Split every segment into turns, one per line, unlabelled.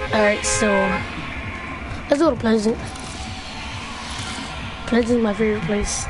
Alright, so let's go to Pleasant. Pleasant's my favorite place.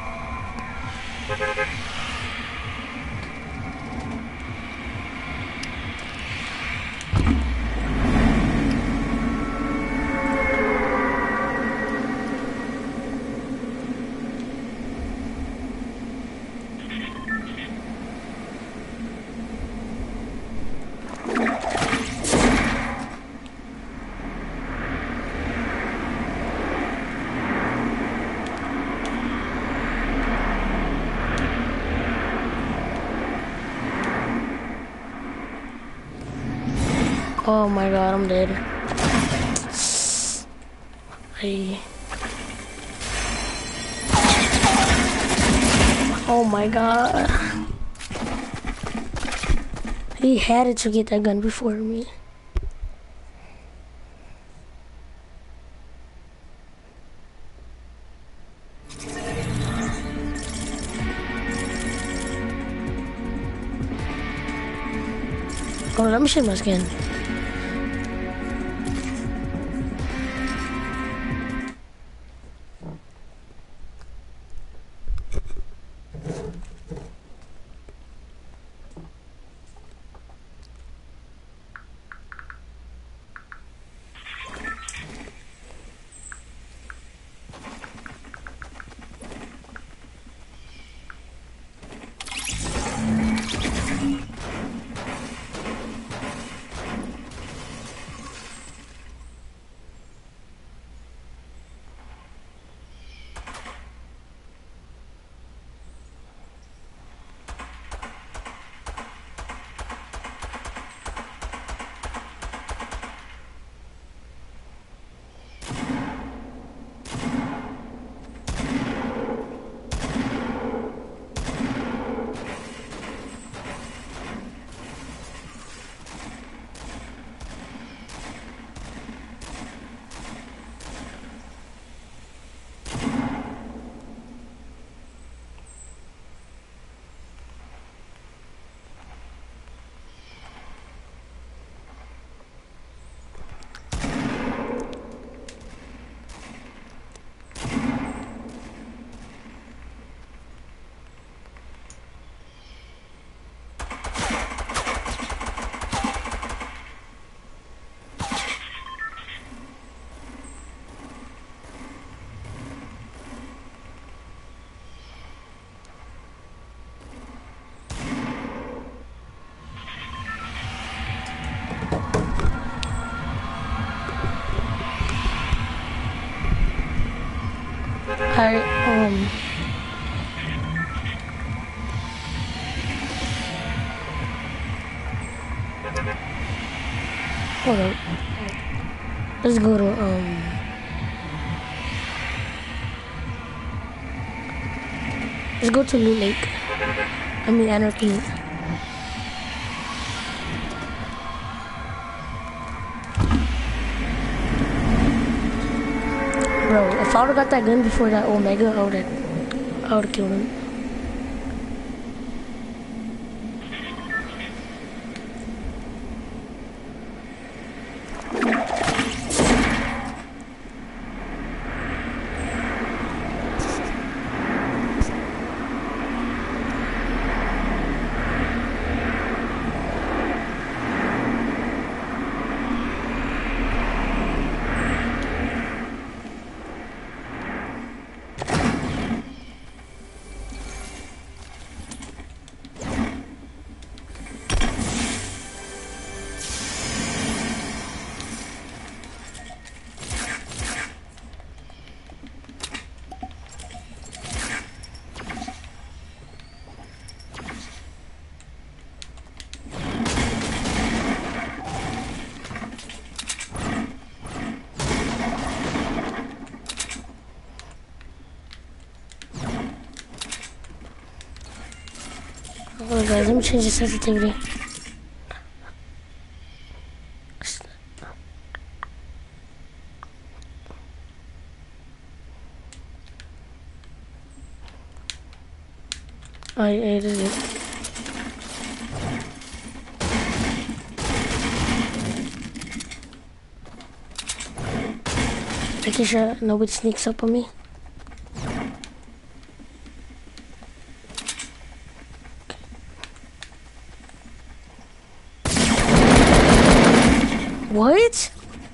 Oh my god, I'm dead. Hey. Oh my god. He had it to get that gun before me. Oh, let me shoot my skin. Alright, hold up. Let's go to, let's go to Loot Lake. I mean, Anarchy. Bro, if I would've got that gun before that Omega, I would've killed him. Oh guys, let me change the sensitivity. I edited it. Making sure nobody sneaks up on me. What?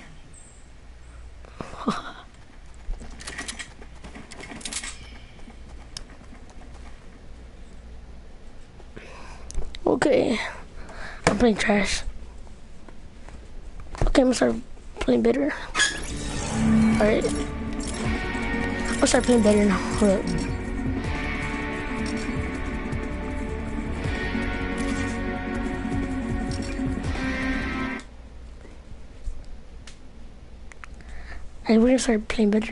Okay. I'm playing trash. Okay, I'm gonna start playing better. Alright. I'll start playing better now. Hold up. Alright, we're gonna start playing better.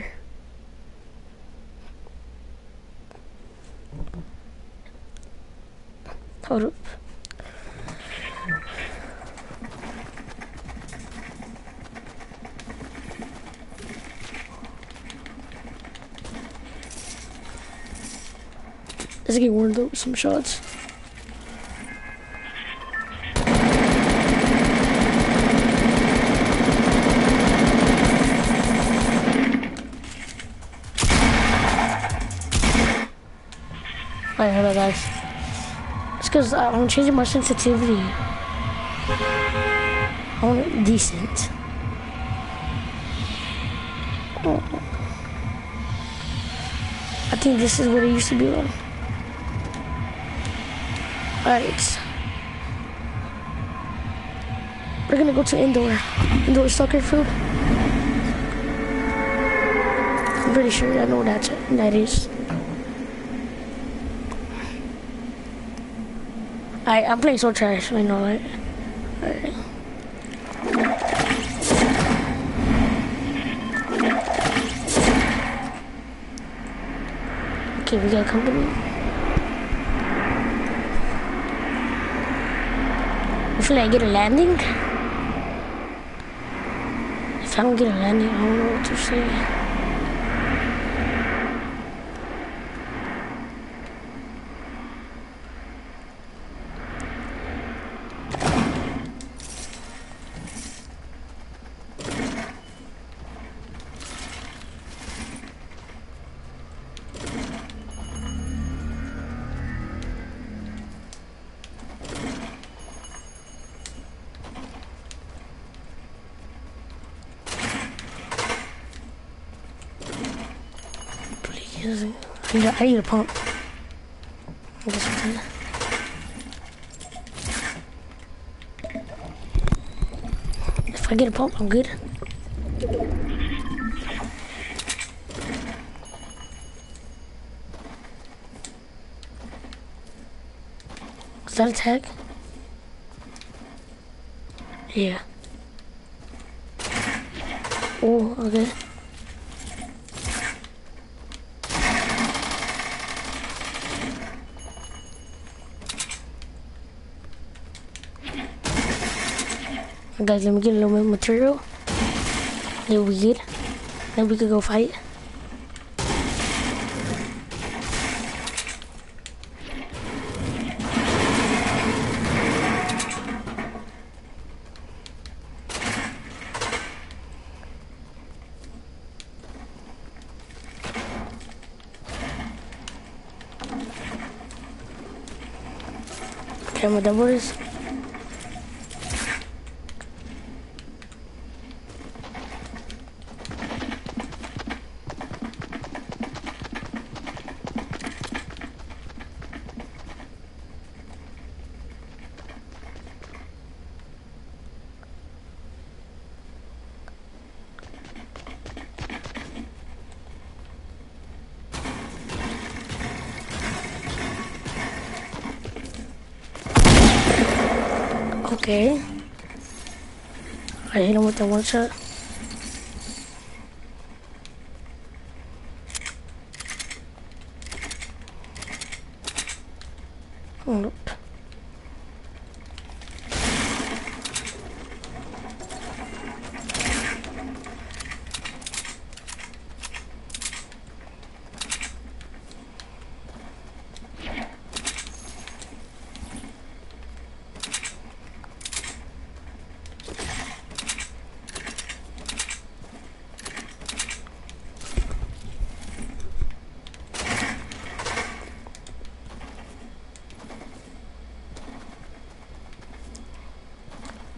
Hold up. Let's get warmed up with some shots. Alright, hold on, guys. It's because I'm changing my sensitivity. I want it decent. Oh. I think this is what it used to be on. Alright. We're gonna go to indoor soccer field. I'm pretty sure I know what that is. Alright, I'm playing so trash, I know, right? Alright. Okay, we got company. Hopefully I get a landing. If I don't get a landing, I don't know what to say. I need a pump. If I get a pump, I'm good. Is that a tag? Yeah. Oh, okay. Guys, let me get a little bit of material. Then we good. Then we could go fight. Okay, I'm done with this. Okay. I hit him with the one shot. Nope.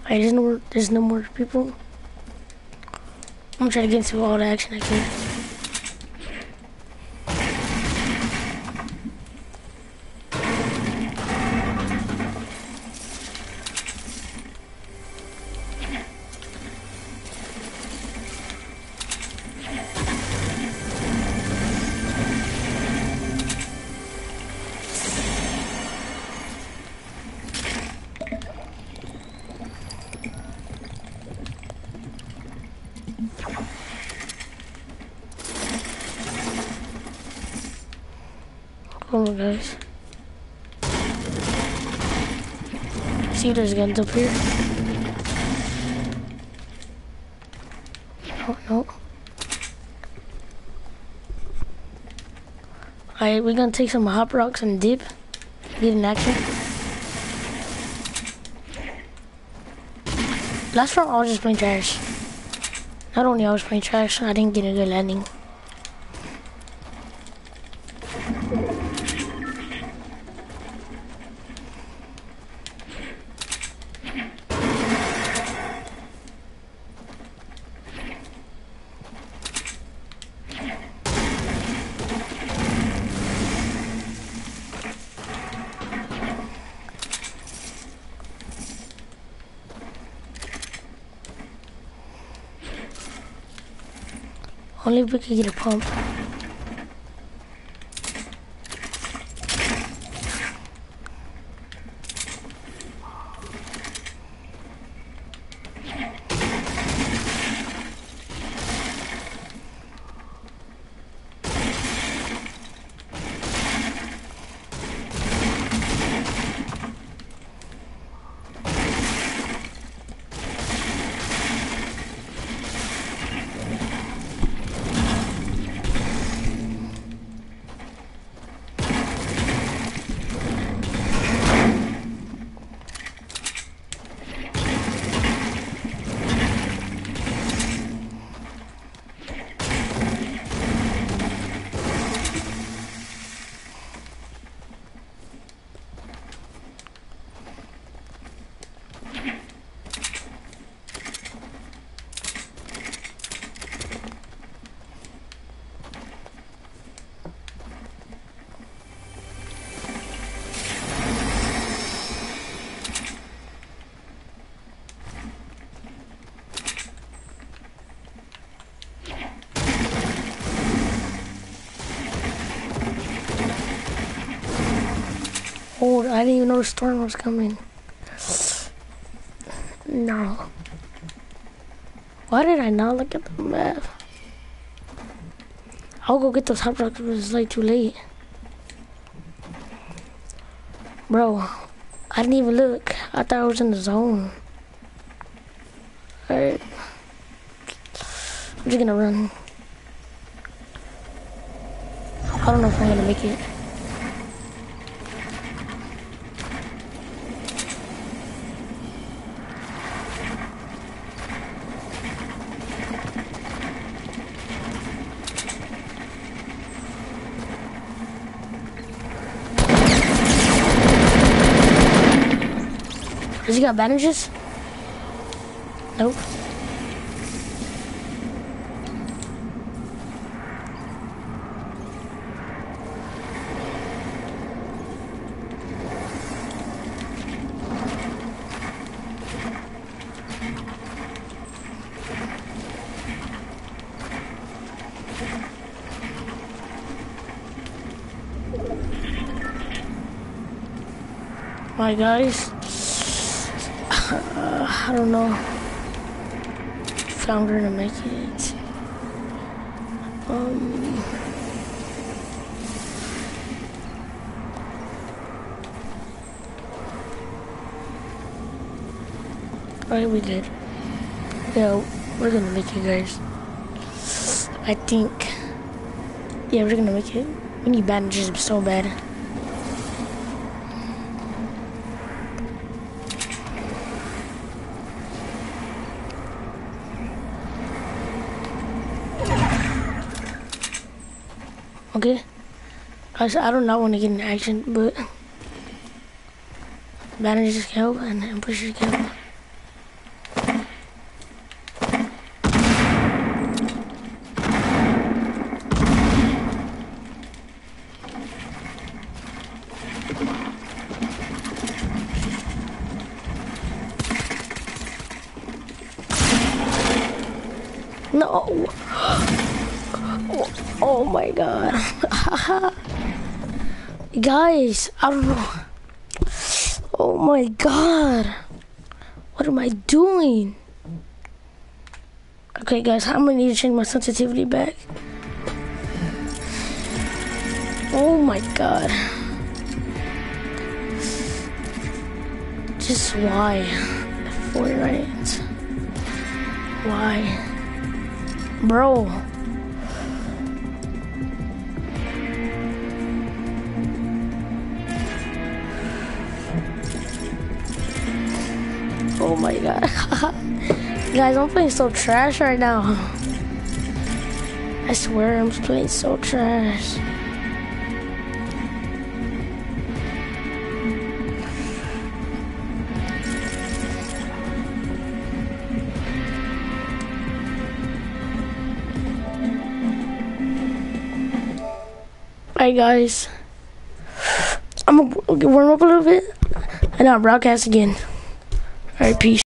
Hey, there's no more people. I'm gonna try to get into all the action I can. Oh my gosh. See if there's guns up here. Oh no. Alright, we're gonna take some hop rocks and dip. Get in action. Last round I was just playing trash. Not only I was playing trash, I didn't get a good landing. Only if we could get a pump. Oh, I didn't even know the storm was coming. No. Why did I not look at the map? I'll go get those hot rocks, but it's like too late. Bro, I didn't even look. I thought I was in the zone. Alright. I'm just gonna run. I don't know if I'm gonna make it. Does he got bandages? Nope. My guys. I don't know if I'm gonna make it. Alright, we did. Yeah, we're gonna make it, guys. I think. Yeah, we're gonna make it. We need bandages so bad. Okay, guys, I do not want to get in action, but bandages can help and pushers can help. No. Oh my god. Guys, I don't know. Oh my god. What am I doing? Okay, guys, I'm gonna need to change my sensitivity back. Oh my god. Just why? Fortnite. Why? Bro. Oh my god. Guys, I'm playing so trash right now. I swear I'm playing so trash. Alright guys, I'm gonna warm up a little bit and I'll broadcast again. Alright, peace.